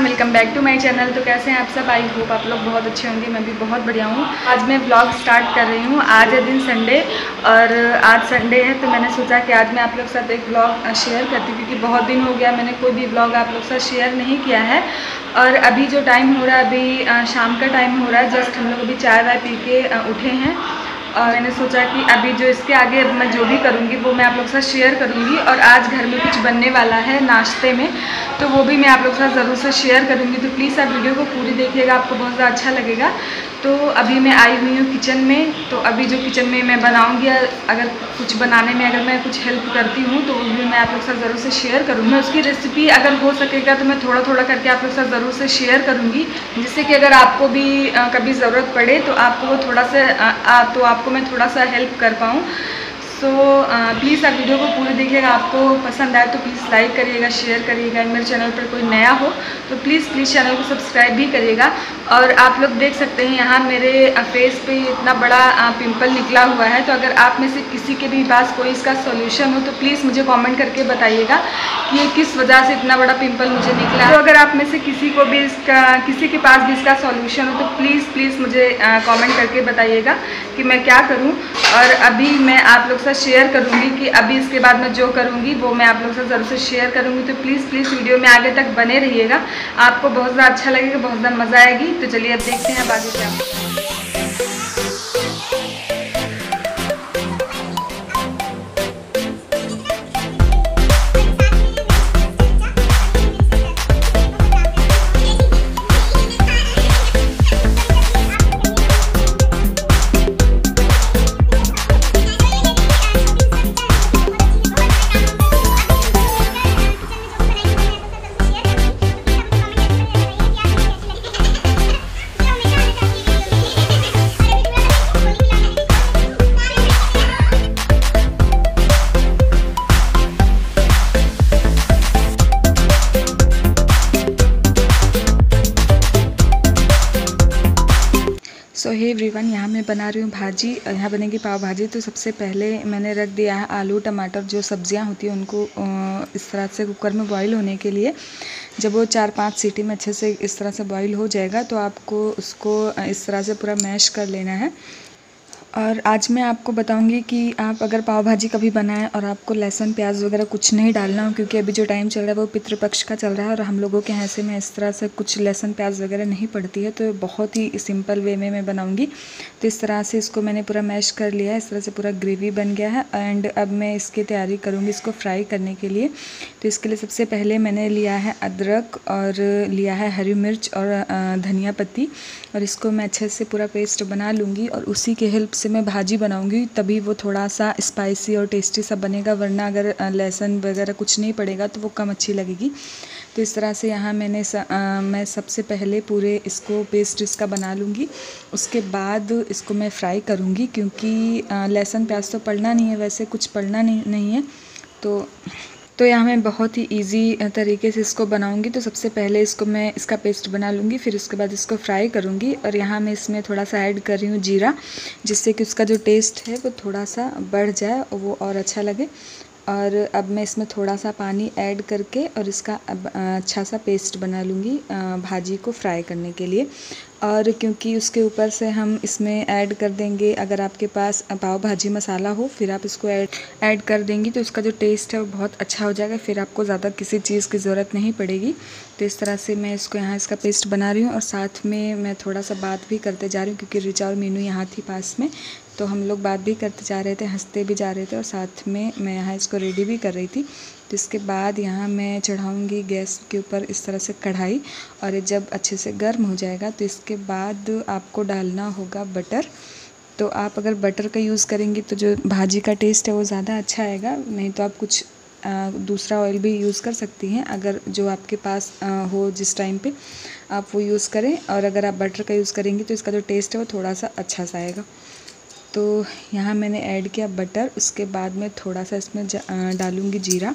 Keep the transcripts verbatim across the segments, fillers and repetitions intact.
Welcome back to my channel. तो कैसे हैं आप सब? आई होप आप लोग बहुत अच्छे होंगे। मैं भी बहुत बढ़िया हूँ। आज मैं व्लॉग स्टार्ट कर रही हूँ। आज है दिन संडे और आज संडे है तो मैंने सोचा कि आज मैं आप लोग के साथ एक व्लॉग शेयर करती हूँ, क्योंकि बहुत दिन हो गया मैंने कोई भी व्लॉग आप लोग के साथ शेयर नहीं किया है। और अभी जो टाइम हो रहा है, अभी शाम का टाइम हो रहा है, जस्ट हम लोग अभी चाय वाय पी के उठे हैं और मैंने सोचा कि अभी जो इसके आगे अब मैं जो भी करूँगी वो मैं आप लोग के साथ शेयर करूँगी। और आज घर में कुछ बनने वाला है नाश्ते में, तो वो भी मैं आप लोग के साथ ज़रूर से शेयर करूँगी। तो प्लीज़ आप वीडियो को पूरी देखिएगा, आपको बहुत ज़्यादा अच्छा लगेगा। तो अभी मैं आई हुई हूँ किचन में, तो अभी जो किचन में मैं बनाऊँगी, अगर कुछ बनाने में अगर मैं कुछ हेल्प करती हूँ तो वो भी मैं आप लोग के साथ ज़रूर से शेयर करूँगी। मैं उसकी रेसिपी अगर हो सकेगा तो मैं थोड़ा थोड़ा करके आप लोग के साथ ज़रूर से शेयर करूँगी, जिससे कि अगर आपको भी आ, कभी ज़रूरत पड़े तो आपको वो थोड़ा सा आ, आ, तो आपको मैं थोड़ा सा हेल्प कर पाऊँ। सो प्लीज़ आप वीडियो को पूरे देखिएगा। आपको पसंद आए तो प्लीज़ लाइक करिएगा, शेयर करिएगा। मेरे चैनल पर कोई नया हो तो प्लीज़ प्लीज़ चैनल को सब्सक्राइब भी करिएगा। और आप लोग देख सकते हैं यहाँ मेरे फेस पे इतना बड़ा पिंपल निकला हुआ है। तो अगर आप में से किसी के भी पास कोई इसका सॉल्यूशन हो तो प्लीज़ मुझे कमेंट करके बताइएगा कि ये किस वजह से इतना बड़ा पिंपल मुझे निकला है। तो अगर आप में से किसी को भी इसका किसी के पास भी इसका सॉल्यूशन हो तो प्लीज़ प्लीज़ मुझे कमेंट करके बताइएगा कि मैं क्या करूँ। और अभी मैं आप लोग शेयर करूंगी कि अभी इसके बाद मैं जो करूंगी वो मैं आप लोगों से ज़रूर से शेयर करूंगी। तो प्लीज़ प्लीज़ वीडियो में आगे तक बने रहिएगा, आपको बहुत ज़्यादा अच्छा लगेगा, बहुत ज़्यादा मज़ा आएगी। तो चलिए अब देखते हैं अब आगे क्या। सो हे एवरीवन, यहाँ मैं बना रही हूँ भाजी। यहाँ बनेगी पाव भाजी। तो सबसे पहले मैंने रख दिया है आलू टमाटर, जो सब्जियाँ होती हैं उनको इस तरह से कुकर में बॉईल होने के लिए। जब वो चार पांच सीटी में अच्छे से इस तरह से बॉईल हो जाएगा तो आपको उसको इस तरह से पूरा मैश कर लेना है। और आज मैं आपको बताऊंगी कि आप अगर पाव भाजी कभी बनाएं और आपको लहसुन प्याज वगैरह कुछ नहीं डालना हो, क्योंकि अभी जो टाइम चल रहा है वो पितृपक्ष का चल रहा है और हम लोगों के यहाँ ऐसे में इस तरह से कुछ लहसुन प्याज वगैरह नहीं पड़ती है। तो बहुत ही सिंपल वे में मैं बनाऊंगी। तो इस तरह से इसको मैंने पूरा मैश कर लिया है, इस तरह से पूरा ग्रेवी बन गया है। एंड अब मैं इसकी तैयारी करूँगी इसको फ्राई करने के लिए। तो इसके लिए सबसे पहले मैंने लिया है अदरक और लिया है हरी मिर्च और धनिया पत्ती, और इसको मैं अच्छे से पूरा पेस्ट बना लूँगी। और उसी के हेल्प से मैं भाजी बनाऊंगी, तभी वो थोड़ा सा स्पाइसी और टेस्टी सा बनेगा, वरना अगर लहसुन वगैरह कुछ नहीं पड़ेगा तो वो कम अच्छी लगेगी। तो इस तरह से यहाँ मैंने स, आ, मैं सबसे पहले पूरे इसको पेस्ट इसका बना लूँगी। उसके बाद इसको मैं फ्राई करूँगी, क्योंकि लहसुन प्याज तो पड़ना नहीं है, वैसे कुछ पड़ना नहीं, नहीं है। तो तो यहाँ मैं बहुत ही इजी तरीके से इसको बनाऊंगी। तो सबसे पहले इसको मैं इसका पेस्ट बना लूँगी, फिर उसके बाद इसको फ्राई करूँगी। और यहाँ मैं इसमें थोड़ा सा ऐड कर रही हूँ जीरा, जिससे कि उसका जो टेस्ट है वो थोड़ा सा बढ़ जाए और वो और अच्छा लगे। और अब मैं इसमें थोड़ा सा पानी ऐड करके और इसका अब अच्छा सा पेस्ट बना लूँगी भाजी को फ्राई करने के लिए। और क्योंकि उसके ऊपर से हम इसमें ऐड कर देंगे, अगर आपके पास पाव भाजी मसाला हो फिर आप इसको ऐड ऐड कर देंगी तो उसका जो टेस्ट है वो बहुत अच्छा हो जाएगा, फिर आपको ज़्यादा किसी चीज़ की ज़रूरत नहीं पड़ेगी। तो इस तरह से मैं इसको यहाँ इसका पेस्ट बना रही हूँ। और साथ में मैं थोड़ा सा बात भी करते जा रही हूँ, क्योंकि रिचा और मीनू यहाँ थी पास में, तो हम लोग बात भी करते जा रहे थे, हंसते भी जा रहे थे, और साथ में मैं यहाँ इसको रेडी भी कर रही थी। तो इसके बाद यहाँ मैं चढ़ाऊँगी गैस के ऊपर इस तरह से कढ़ाई, और ये जब अच्छे से गर्म हो जाएगा तो इसके बाद आपको डालना होगा बटर। तो आप अगर बटर का यूज़ करेंगी तो जो भाजी का टेस्ट है वो ज़्यादा अच्छा आएगा, नहीं तो आप कुछ आ, दूसरा ऑयल भी यूज़ कर सकती हैं, अगर जो आपके पास आ, हो जिस टाइम पे आप वो यूज़ करें। और अगर आप बटर का यूज़ करेंगी तो इसका जो टेस्ट है वो थोड़ा सा अच्छा सा आएगा। तो यहाँ मैंने ऐड किया बटर, उसके बाद मैं थोड़ा सा इसमें डालूँगी जीरा।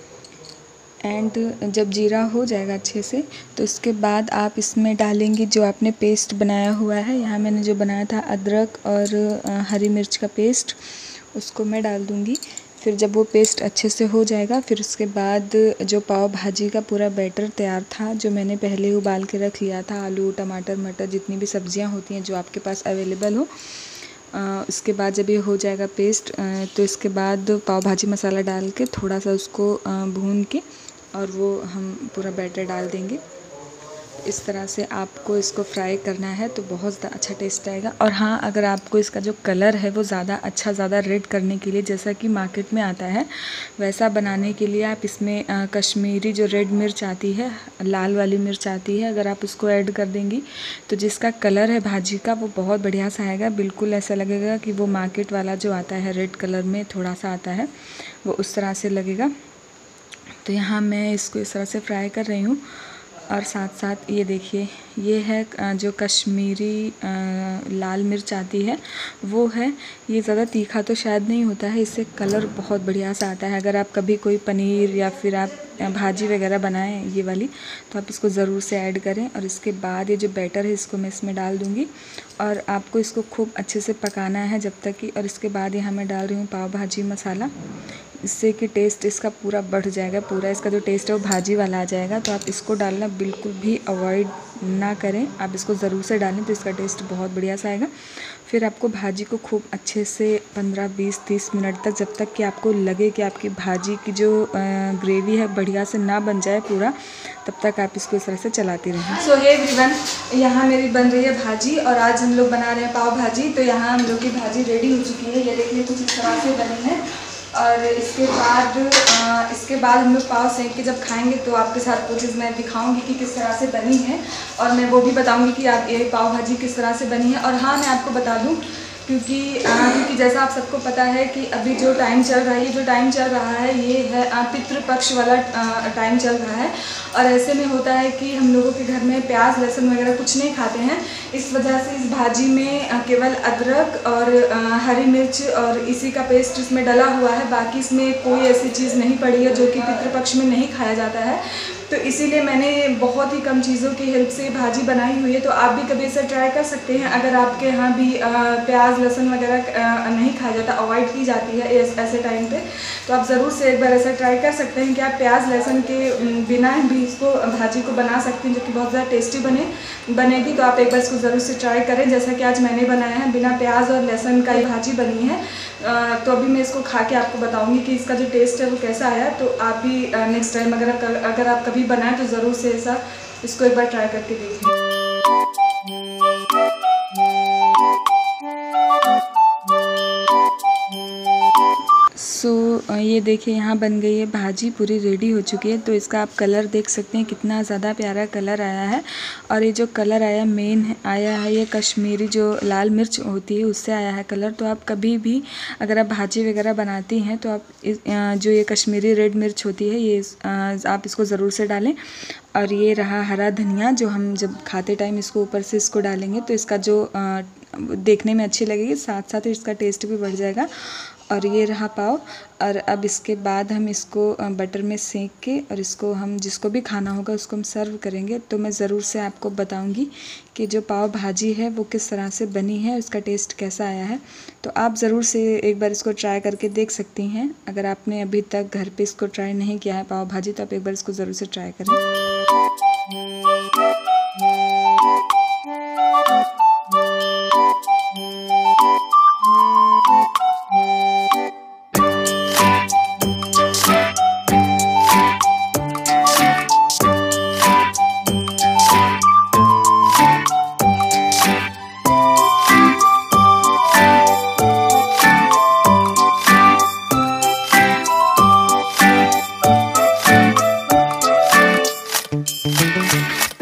एंड जब जीरा हो जाएगा अच्छे से तो इसके बाद आप इसमें डालेंगे जो आपने पेस्ट बनाया हुआ है। यहाँ मैंने जो बनाया था अदरक और हरी मिर्च का पेस्ट, उसको मैं डाल दूँगी। फिर जब वो पेस्ट अच्छे से हो जाएगा, फिर उसके बाद जो पाव भाजी का पूरा बैटर तैयार था, जो मैंने पहले उबाल के रख लिया था, आलू, टमाटर, मटर, जितनी भी सब्जियां होती हैं जो आपके पास अवेलेबल हो, उसके बाद जब ये हो जाएगा पेस्ट, तो इसके बाद पाव भाजी मसाला डाल के थोड़ा सा उसको भून के और वो हम पूरा बैटर डाल देंगे। इस तरह से आपको इसको फ्राई करना है तो बहुत ज़्यादा अच्छा टेस्ट आएगा। और हाँ, अगर आपको इसका जो कलर है वो ज़्यादा अच्छा, ज़्यादा रेड करने के लिए, जैसा कि मार्केट में आता है, वैसा बनाने के लिए आप इसमें आ, कश्मीरी जो रेड मिर्च आती है, लाल वाली मिर्च आती है, अगर आप उसको ऐड कर देंगी तो जिसका कलर है भाजी का वो बहुत बढ़िया सा आएगा। बिल्कुल ऐसा लगेगा कि वो मार्केट वाला जो आता है रेड कलर में थोड़ा सा आता है, वो उस तरह से लगेगा। तो यहाँ मैं इसको इस तरह से फ्राई कर रही हूँ। और साथ साथ ये देखिए, ये है जो कश्मीरी लाल मिर्च आती है, वो है। ये ज़्यादा तीखा तो शायद नहीं होता है, इससे कलर बहुत बढ़िया सा आता है। अगर आप कभी कोई पनीर या फिर आप भाजी वगैरह बनाएं ये वाली, तो आप इसको ज़रूर से ऐड करें। और इसके बाद ये जो बैटर है इसको मैं इसमें डाल दूँगी और आपको इसको खूब अच्छे से पकाना है जब तक कि। और इसके बाद यहाँ मैं डाल रही हूँ पाव भाजी मसाला, इससे कि टेस्ट इसका पूरा बढ़ जाएगा, पूरा इसका जो टेस्ट है वो भाजी वाला आ जाएगा। तो आप इसको डालना बिल्कुल भी अवॉइड ना करें, आप इसको ज़रूर से डालें तो इसका टेस्ट बहुत बढ़िया सा आएगा। फिर आपको भाजी को खूब अच्छे से पंद्रह बीस तीस मिनट तक, जब तक कि आपको लगे कि आपकी भाजी की जो ग्रेवी है बढ़िया से ना बन जाए पूरा, तब तक आप इसको इस तरह से चलाती रहें। सो हे एवरीवन, यहाँ मेरी बन रही है भाजी और आज हम लोग बना रहे हैं पाव भाजी। तो यहाँ हम लोग की भाजी रेडी हो चुकी है, ये देखिए कुछ इस तरह से बनी है। और इसके बाद आ, इसके बाद हम लोग पाव सेंक के जब खाएंगे तो आपके साथ वो चीज़ मैं दिखाऊंगी कि किस तरह से बनी है, और मैं वो भी बताऊंगी कि आप ये पाव भाजी किस तरह से बनी है। और हाँ, मैं आपको बता दूं, क्योंकि आ, क्योंकि जैसा आप सबको पता है कि अभी जो टाइम चल रहा है, ये जो टाइम चल रहा है ये है पितृपक्ष वाला टाइम चल रहा है। और ऐसे में होता है कि हम लोगों के घर में प्याज लहसुन वगैरह कुछ नहीं खाते हैं। इस वजह से इस भाजी में केवल अदरक और हरी मिर्च और इसी का पेस्ट इसमें डला हुआ है, बाकी इसमें कोई ऐसी चीज़ नहीं पड़ी है जो कि पितृपक्ष में नहीं खाया जाता है। तो इसीलिए मैंने बहुत ही कम चीज़ों की हेल्प से भाजी बनाई हुई है। तो आप भी कभी इसे ट्राई कर सकते हैं। अगर आपके यहाँ भी प्याज लहसुन वगैरह नहीं खाया जाता, अवॉइड की जाती है ऐसे टाइम पे, तो आप ज़रूर से एक बार ऐसा ट्राई कर सकते हैं कि आप प्याज लहसुन के बिना भी इसको भाजी को बना सकते हैं, जो कि बहुत ज़्यादा टेस्टी बने बनेगी। तो आप एक बार इसको ज़रूर से ट्राई करें, जैसा कि आज मैंने बनाया है, बिना प्याज और लहसुन का ही भाजी बनी है। तो अभी मैं इसको खा के आपको बताऊंगी कि इसका जो टेस्ट है वो कैसा आया। तो आप भी नेक्स्ट टाइम अगर अगर आप कभी बनाएं तो ज़रूर से ऐसा इसको एक बार ट्राई करके देखें। सो so, ये देखिए यहाँ बन गई है भाजी, पूरी रेडी हो चुकी है। तो इसका आप कलर देख सकते हैं, कितना ज़्यादा प्यारा कलर आया है। और ये जो कलर आया मेन आया है, ये कश्मीरी जो लाल मिर्च होती है उससे आया है कलर। तो आप कभी भी अगर आप भाजी वगैरह बनाती हैं तो आप इस, जो ये कश्मीरी रेड मिर्च होती है ये आप इसको ज़रूर से डालें। और ये रहा हरा धनिया, जो हम जब खाते टाइम इसको ऊपर से इसको डालेंगे तो इसका जो देखने में अच्छी लगेगी, साथ साथ इसका टेस्ट भी बढ़ जाएगा। और ये रहा पाव। और अब इसके बाद हम इसको बटर में सेक के और इसको हम जिसको भी खाना होगा उसको हम सर्व करेंगे। तो मैं ज़रूर से आपको बताऊंगी कि जो पाव भाजी है वो किस तरह से बनी है, उसका टेस्ट कैसा आया है। तो आप ज़रूर से एक बार इसको ट्राई करके देख सकती हैं। अगर आपने अभी तक घर पे इसको ट्राई नहीं किया है पाव भाजी, तो आप एक बार इसको ज़रूर से ट्राई करें। Thank you.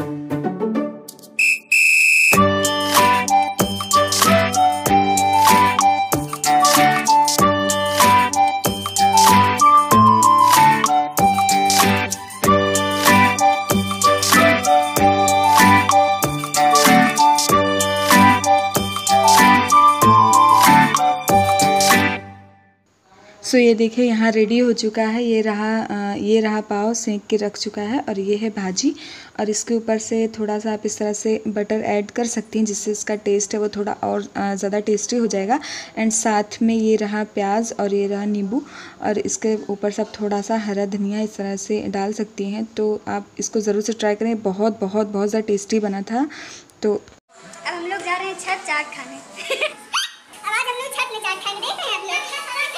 सो ये देखिए यहाँ रेडी हो चुका है। ये रहा ये रहा पाव सेंक के रख चुका है और ये है भाजी। और इसके ऊपर से थोड़ा सा आप इस तरह से बटर ऐड कर सकती हैं जिससे इसका टेस्ट है वो थोड़ा और ज़्यादा टेस्टी हो जाएगा। एंड साथ में ये रहा प्याज और ये रहा नींबू और इसके ऊपर से आप थोड़ा सा हरा धनिया इस तरह से डाल सकती हैं। तो आप इसको ज़रूर से ट्राई करें, बहुत बहुत बहुत ज़्यादा टेस्टी बना था। तो अब हम लोग जा रहे हैं छठ चाट खाने। अब आज हम लोग छठ में चाट खाने देख रहे हैं आप लोग।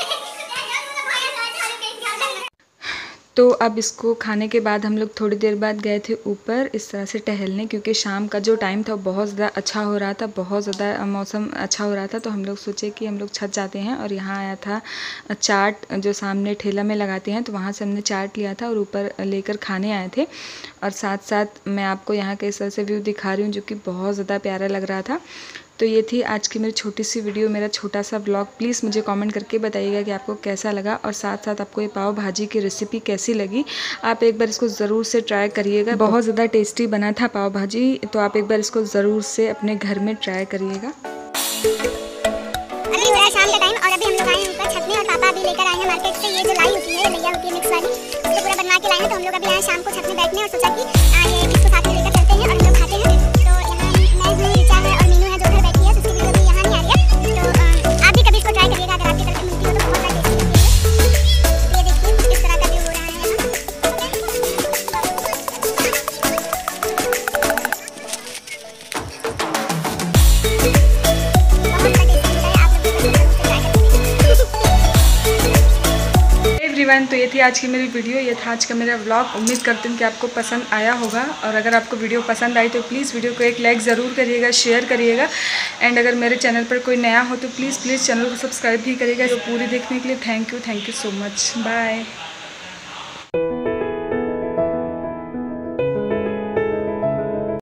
तो अब इसको खाने के बाद हम लोग थोड़ी देर बाद गए थे ऊपर इस तरह से टहलने, क्योंकि शाम का जो टाइम था वो बहुत ज़्यादा अच्छा हो रहा था, बहुत ज़्यादा मौसम अच्छा हो रहा था। तो हम लोग सोचे कि हम लोग छत जाते हैं और यहाँ आया था चाट जो सामने ठेला में लगाते हैं, तो वहाँ से हमने चाट लिया था और ऊपर लेकर खाने आए थे। और साथ साथ मैं आपको यहाँ के इस तरह से व्यू दिखा रही हूँ जो कि बहुत ज़्यादा प्यारा लग रहा था। तो ये थी आज की मेरी छोटी सी वीडियो, मेरा छोटा सा व्लॉग। प्लीज़ मुझे कमेंट करके बताइएगा कि आपको कैसा लगा और साथ साथ आपको ये पाव भाजी की रेसिपी कैसी लगी। आप एक बार इसको ज़रूर से ट्राई करिएगा, बहुत ज़्यादा टेस्टी बना था पाव भाजी। तो आप एक बार इसको ज़रूर से अपने घर में ट्राई करिएगा। अभी हो रहा है शाम का टाइम और अभी हम लोग आए हैं ऊपर छत में और पापा अभी लेकर आए हैं मार्केट से ये जो लाई होती है, लैया होती है मिक्स वाली, उसको पूरा बनवा के लाए हैं। तो हम लोग अभी आए शाम को छत में बैठने और सोचा कि ये इसको साथ में लेकर चलते हैं और हम लोग खाते हैं। तो यहाँ मैं हूँ, ऋचा है और मीनू है जो घर बैठी है, तो उसकी वीडियो भी यहाँ नहीं आ रही है। तो आप भी कभी इसको ट्राई करिएगा, अगर आपकी तरफ से मिलती हो तो बहुत ज़्यादा टेस्टी लगती है। ये देखिए इस तरह का व्यू हो रहा है यहाँ। तो ये थी आज की मेरी वीडियो, ये था आज का मेरा व्लॉग। उम्मीद करती हूँ कि आपको पसंद आया होगा और अगर आपको वीडियो पसंद आई तो प्लीज़ वीडियो को एक लाइक ज़रूर करिएगा, शेयर करिएगा। एंड अगर मेरे चैनल पर कोई नया हो तो प्लीज़ प्लीज़ चैनल को सब्सक्राइब भी करिएगा। जो पूरी देखने के लिए thank you thank you so much. Bye.